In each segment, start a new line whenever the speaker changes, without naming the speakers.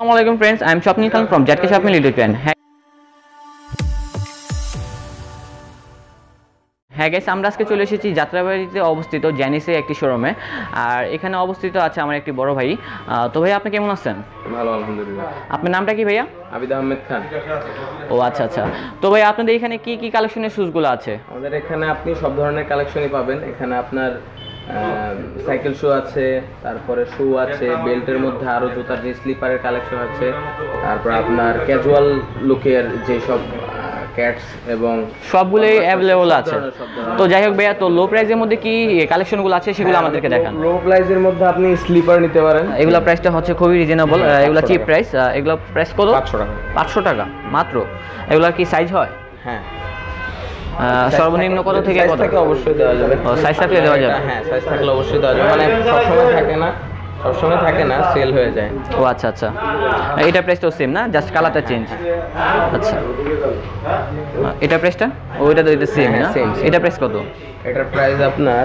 Assalamualaikum friends, I am Shopnil Khan from Jatke Shopnil YouTube channel. হ্যাঁ guys, আমরা আজকে চলে এসেছি যাত্রাবাড়িতে অবস্থিত জ্যানিসে একটি শোরুমে। আর এখানে অবস্থিত আছে আমার একটি বড় ভাই। তো ভাই আপনি কেমন আছেন?
ভালো আলহামদুলিল্লাহ।
আপনার নামটা কি ভাইয়া?
আবিদ আহমেদ খান।
ও আচ্ছা আচ্ছা। তো ভাই আপনাদের এখানে কি কি কালেকশনের শুজগুলো আছে?
আমাদের এখানে আপনি সব ধরনের কালেকশনই পাবেন। এখানে আপনার সাইকেল শু আছে, তারপরে শু আছে, বেল্টের মধ্যে আরও জুতার যে স্লিপারের কালেকশন আছে, তারপর আপনার ক্যাজুয়াল লুকের যেসব ক্যাটস এবং
সবগুলোই অ্যাভেলেবল আছে। তো যাই হোক ভাইয়া, তো লো প্রাইসের মধ্যে কি কালেকশনগুলো আছে সেগুলো আমাদেরকে দেখান।
লো প্রাইসের মধ্যে আপনি স্লিপার নিতে পারেন।
এগুলো প্রাইসটা হচ্ছে খুবই রিজনেবল, এগুলো চিপ প্রাইস। এগুলো প্রাইস কত?
500 টাকা।
500 টাকা মাত্র। এগুলো কি সাইজ হয়?
হ্যাঁ,
সর্বনিম্ন কত থেকে কত?
অবশ্যই দেওয়া যাবে।
সাইজ থাকলে দেওয়া যাবে?
হ্যাঁ, সাইজ থাকলে অবশ্যই দেওয়া যাবে। মানে সবসময় থাকে না, সেল হয়ে যায়।
ও আচ্ছা আচ্ছা। এটা প্রাইসটাও সেম না, জাস্ট কালারটা চেঞ্জ? আচ্ছা, এটা প্রাইসটা ওইটা তো এটা সেম না? এটা প্রাইস কত?
এটার প্রাইস আপনার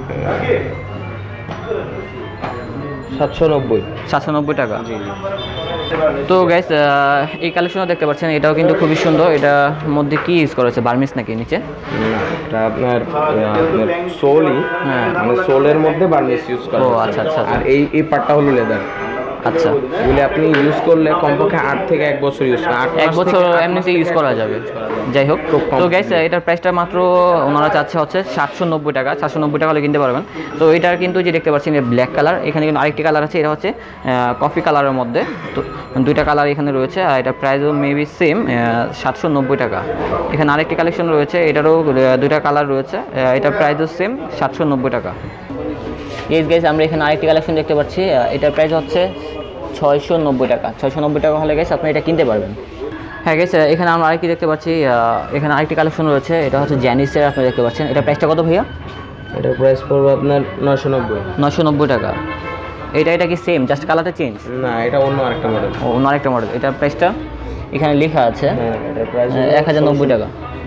790
টাকা। তো গাইস, এই কালেকশনও দেখতে পাচ্ছেন, এটাও কিন্তু খুবই সুন্দর। এটার মধ্যে কি ইউজ করা হচ্ছে? বার্মিস নাকি নিচে?
এটা আপনার সোলই, হ্যাঁ, মানে সোলের মধ্যে বার্মিস ইউজ করা।
ও আচ্ছা আচ্ছা।
আর এই পার্টটা হলো লেদার।
আচ্ছা,
এগুলো আপনি ইউজ করলে কমপক্ষে 8 থেকে 1 বছর ইউজ করা,
1 বছর এমনিতে ইউজ করা যাবে। যাই হোক, তো গাইস এটার প্রাইসটা মাত্র ওনারা চাচ্ছে হচ্ছে 790 টাকা। 790 টাকা হলে কিনতে পারবেন। তো এটার কিন্তু যে দেখতে পাচ্ছেন ব্ল্যাক কালার, এখানে কিন্তু আরেকটি কালার আছে, এটা হচ্ছে কফি কালারের মধ্যে। তো দুইটা কালার এখানে রয়েছে, আর এটা প্রাইসও মেবি সেম 790 টাকা। এখানে আরেকটি কালেকশন রয়েছে, এটারও দুইটা কালার রয়েছে, এটার প্রাইসও সেম 790 টাকা। ইয়েস গাইস, আমরা এখানে আরেকটি কালেকশন দেখতে পাচ্ছি, এটার প্রাইস হচ্ছে 690 টাকা। 690 টাকা হলে গাইস আপনি এটা কিনতে পারবেন। হ্যাঁ গাইস, এখানে আমরা আরেকটি দেখতে পাচ্ছি, এখানে আরেকটি কালেকশন রয়েছে, এটা হচ্ছে জ্যানিসের। আপনি দেখতে পাচ্ছেন, এটা প্রাইসটা কত ভাইয়া?
এটার প্রাইস পড়বে আপনার 990
টাকা। এটা কি সেম, জাস্ট কালারটা চেঞ্জ?
না, এটা অন্য আরেকটা মডেল।
অন্য আরেকটা মডেল। এটার প্রাইসটা এখানে লেখা আছে,
এটার প্রাইস
1090 টাকা।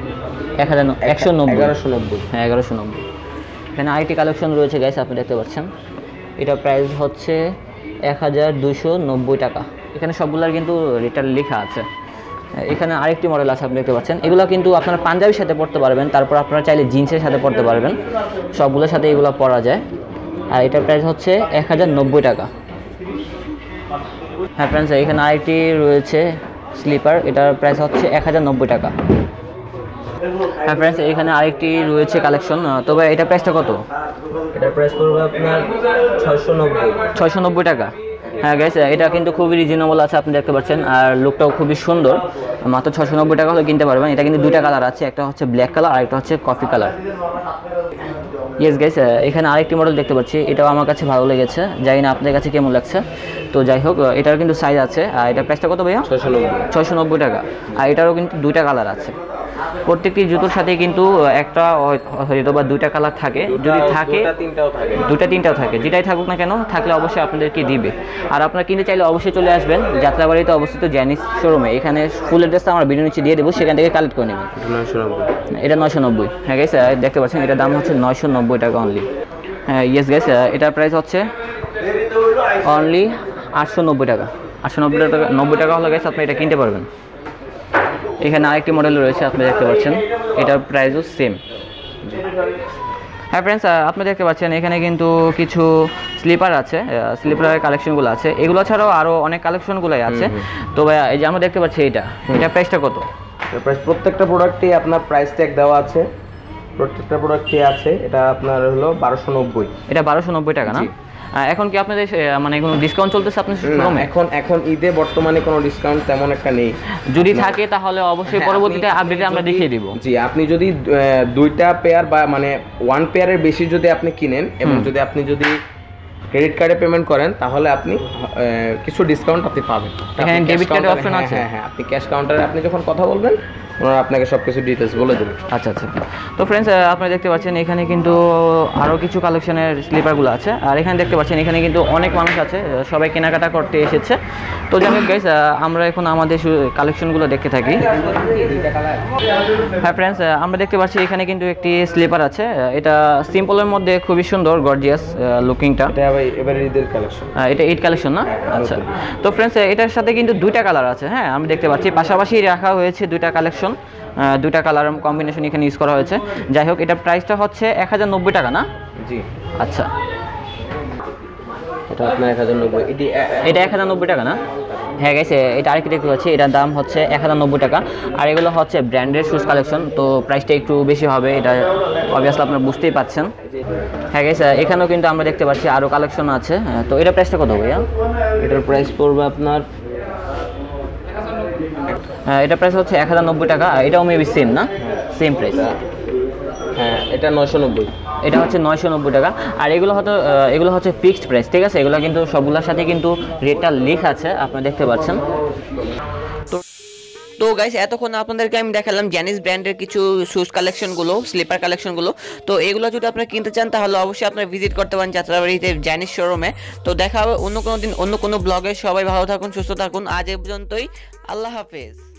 1190।
হ্যাঁ, 1190। এখানে আরেকটি কালেকশন রয়েছে গাইস, আপনি দেখতে পাচ্ছেন, এটা প্রাইস হচ্ছে 1290 টাকা। এখানে সবগুলোর কিন্তু রিটার্ন লেখা আছে। এখানে আরেকটি মডেল আছে, আপনি দেখতে পাচ্ছেন। এগুলো কিন্তু আপনারা পাঞ্জাবির সাথে পড়তে পারবেন, তারপর আপনারা চাইলে জিন্সের সাথে পড়তে পারবেন, সবগুলোর সাথে এগুলো পরা যায়। আর এটার প্রাইস হচ্ছে 1090 টাকা। হ্যাঁ ফ্রেন্ডস, এখানে আরেকটি রয়েছে স্লিপার, এটার প্রাইস হচ্ছে 1090 টাকা। হ্যাঁ ফ্রেন্ডস, এখানে আরেকটি রয়েছে কালেকশন, তবে এটার প্রাইসটা কত?
এটার প্রাইস পড়বে আপনার
690 টাকা। হ্যাঁ গাইস, এটা কিন্তু খুবই রিজনেবল আছে, আপনি দেখতে পাচ্ছেন, আর লুকটাও খুবই সুন্দর। মাত্র 690 টাকা হলে কিনতে পারবেন। এটা কিন্তু দুইটা কালার আছে, একটা হচ্ছে ব্ল্যাক কালার আর একটা হচ্ছে কফি কালার। ইয়েস গাইস, এখানে আরেকটি মডেল দেখতে পাচ্ছি, এটাও আমার কাছে ভালো লেগেছে, জানি না আপনাদের কাছে কেমন লাগছে। তো যাই হোক, এটার কিন্তু সাইজ আছে। আর এটার প্রাইসটা কত ভাইয়া? 690 টাকা। আর এটারও কিন্তু দুইটা কালার আছে। প্রত্যেকটি জুতোর সাথে কিন্তু একটা হয়তো বা দুইটা কালার থাকে, যদি থাকে দুটা তিনটাও থাকে, যেটাই থাকুক না কেন, থাকলে অবশ্যই আপনাদেরকে দিবে। আর আপনারা কিনতে চাইলে অবশ্যই চলে আসবেন যাত্রাবাড়িতে অবস্থিত জ্যানিস শোরুমে। এখানে ফুল অ্যাড্রেসটা আমার ভিডিও নিচে দিয়ে দেবো, সেখান থেকে কালেক্ট করে নেবেন। এটা 990। হ্যাঁ গাইস, দেখতে পাচ্ছেন, এটার দাম হচ্ছে 990 টাকা অনলি। হ্যাঁ ইয়েস গাইস, এটার প্রাইস হচ্ছে অনলি 890 টাকা। 890 টাকা হলে গাইস আপনি এটা কিনতে পারবেন। এখানে আরেকটি মডেল রয়েছে, আপনি দেখতে পাচ্ছেন, এটার প্রাইসও সেম। হ্যাঁ ফ্রেন্ডস, আপনি দেখতে পাচ্ছেন এখানে কিন্তু কিছু স্লিপার আছে, স্লিপারের কালেকশনগুলো আছে। এগুলো ছাড়াও আরও অনেক কালেকশনগুলোই আছে। তো এই যে আমরা দেখতে পাচ্ছি, এটা প্রাইসটা কত?
প্রাইস প্রত্যেকটা প্রোডাক্টে আপনার প্রাইস ট্যাগ দেওয়া আছে, প্রত্যেকটা প্রোডাক্টে আছে। এটা আপনার হলো 1290।
এটা 1290 টাকা না? এখন কি আপনাদের মানে কোনো ডিসকাউন্ট চলতেছে আপনার শোরুমে?
এখন ঈদে বর্তমানে কোনো ডিসকাউন্ট তেমন একটা নেই।
যদি থাকে তাহলে অবশ্যই পরবর্তীতে আপডেটে আমরা দেখিয়ে দিব।
জি, আপনি যদি দুইটা পেয়ার বা মানে ওয়ান পেয়ারের বেশি যদি আপনি কিনেন এবং যদি ক্রেডিট কার্ডে পেমেন্ট করেন, তাহলে আপনি কিছু ডিসকাউন্ট আপনি পাবেন।
এখানে ডেবিট কার্ডের অপশন আছে?
হ্যাঁ, আপনি ক্যাশ কাউন্টারে আপনি যখন কথা বলবেন, ওনারা আপনাকে সব কিছু ডিটেলস বলে দেবে।
আচ্ছা আচ্ছা। তো ফ্রেন্ডস, আপনারা দেখতে পাচ্ছেন এখানে কিন্তু আরও কিছু কালেকশনের স্লিপারগুলো আছে। আর এখানে দেখতে পাচ্ছেন এখানে কিন্তু অনেক মানুষ আছে, সবাই কেনাকাটা করতে এসেছে। তো যাই হোক গাইস, আমরা এখন আমাদের কালেকশনগুলো দেখতে থাকি। হ্যাঁ ফ্রেন্ডস, আমরা দেখতে পাচ্ছি এখানে কিন্তু একটি স্লিপার আছে, এটা সিম্পলের মধ্যে খুবই সুন্দর, গর্জিয়াস লুকিংটা।
এটা ভাই এবারে ঈদের কালেকশন।
এটা ঈদ কালেকশন না? আচ্ছা, তো ফ্রেন্ডস এটার সাথে কিন্তু দুইটা কালার আছে। হ্যাঁ, আমি দেখতে পাচ্ছি পাশাপাশি রাখা হয়েছে দুইটা কালেকশন, দুইটা কালার কম্বিনেশন এখানে ইউজ করা হয়েছে। যাই হোক, এটার প্রাইসটা হচ্ছে 1090 টাকা না?
জি
আচ্ছা,
এটা আপনার 1090,
এটা 1090 টাকা না? হ্যাঁ গাইস, এটা আরেকটি দেখতে পাচ্ছি, এটার দাম হচ্ছে 1090 টাকা। আর এগুলো হচ্ছে ব্র্যান্ডের শুজ কালেকশন, তো প্রাইসটা একটু বেশি হবে, এটা অবভিয়াসলি আপনারা বুঝতেই পাচ্ছেন। হ্যাঁ গাইস, এখানেও কিন্তু আমরা দেখতে পাচ্ছি আরও কালেকশন আছে। তো এটার প্রাইসটা কত ভাইয়া?
এটার প্রাইস পড়বে আপনার,
এটার প্রাইস হচ্ছে 1090 টাকা। আর এটাও মেবি সেম না? Same price.
হ্যাঁ এটা 990।
এটা হচ্ছে 990 টাকা। আর এগুলো হচ্ছে ফিক্সড প্রাইস, ঠিক আছে? এগুলো কিন্তু সবগুলোর সাথে কিন্তু রেটটা লেখা আছে, আপনারা দেখতে পাচ্ছেন। তো গাইস, এতক্ষণ আপনাদেরকে আমি দেখালাম জ্যানিস ব্র্যান্ডের কিছু শুজ কালেকশনগুলো, স্লিপার কালেকশনগুলো। তো এগুলো যদি আপনারা কিনতে চান তাহলে অবশ্যই আপনারা ভিজিট করতে পারেন যাত্রাবাড়িতে জ্যানিস শোরুমে। তো দেখা হবে অন্য কোনো দিন অন্য কোনো ব্লগে। সবাই ভালো থাকুন, সুস্থ থাকুন। আজ এ পর্যন্তই, আল্লাহ হাফেজ।